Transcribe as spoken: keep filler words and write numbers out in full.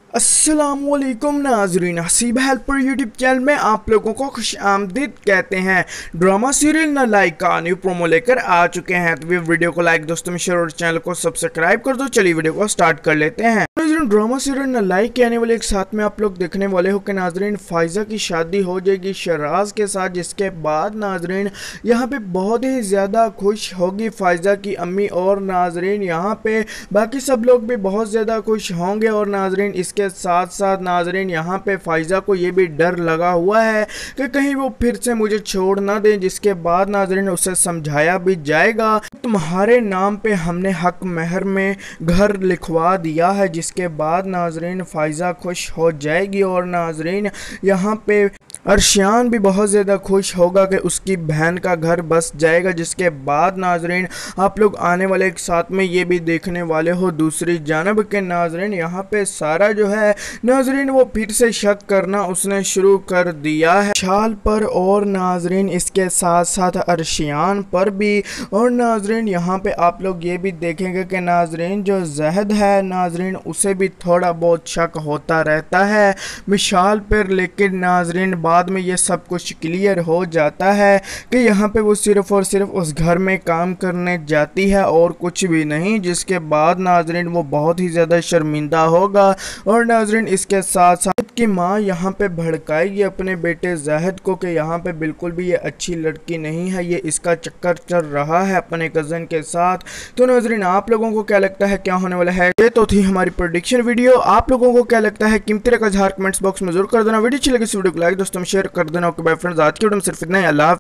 अस्सलामुअलैकुम नाजरीन, Haseeb helper YouTube channel में आप लोगों को खुश आमदीद कहते हैं। ड्रामा सीरियल नालायक का न्यू प्रोमो लेकर आ चुके हैं। तो वीडियो को लाइक, दोस्तों में शेयर और चैनल को सब्सक्राइब कर दो। चलिए वीडियो को स्टार्ट कर लेते हैं। नाजरीन, ड्रामा सीरियल नालायक के आने वाले एक साथ में आप लोग देखने वाले हो कि नाजरीन फाइजा की शादी हो जाएगी शराज के साथ, जिसके बाद नाजरीन यहाँ पे बहुत ही ज़्यादा खुश होगी फाइजा की अम्मी, और नाजरीन यहाँ पे बाकी सब लोग भी बहुत ज़्यादा खुश होंगे। और नाजरीन इसके के साथ साथ नाजरीन यहाँ पे फाइजा को ये भी डर लगा हुआ है कि कहीं वो फिर से मुझे छोड़ ना दें, जिसके बाद नाजरीन उसे समझाया भी जाएगा तुम्हारे नाम पे हमने हक महर में घर लिखवा दिया है, जिसके बाद नाजरीन फाइजा खुश हो जाएगी। और नाजरीन यहाँ पे अर्शियान भी बहुत ज़्यादा खुश होगा कि उसकी बहन का घर बस जाएगा, जिसके बाद नाजरीन आप लोग आने वाले एक साथ में ये भी देखने वाले हो दूसरी जानब के नाजरीन यहाँ पे सारा जो है नाजरीन वो फिर से शक करना उसने शुरू कर दिया है शाल पर, और नाजरीन इसके साथ साथ अर्शियान पर भी। और नाजरीन यहाँ पे आप लोग ये भी देखेंगे कि नाजरीन जो जहद है नाजरीन उसे भी थोड़ा बहुत शक होता रहता है मिशाल पर, लेकिन नाजरीन बाद में ये सब कुछ क्लियर हो जाता है कि यहाँ पे वो सिर्फ और सिर्फ उस घर में काम करने जाती है और कुछ भी नहीं, जिसके बाद नाजरीन वो बहुत ही ज़्यादा शर्मिंदा होगा। और नाजरीन इसके साथ साथ की माँ यहाँ पे भड़काएगी अपने बेटे जाहिद को कि यहाँ पे बिल्कुल भी ये अच्छी लड़की नहीं है, ये इसका चक्कर चल रहा है अपने कज़न के साथ। तो नाजरीन आप लोगों को क्या लगता है क्या होने वाला है? ये तो थी हमारी प्रेडिक्शन वीडियो। आप लोगों को क्या लगता है कीमती का इज़हार कमेंट्स बॉक्स में जरूर कर देना। वीडियो अच्छी लगे इस वीडियो को लाइक, दोस्तों में शेयर कर देना। ओके बाय फ्रेंड्स, आज की वीडियो में सिर्फ इतना ही। अल्लाह।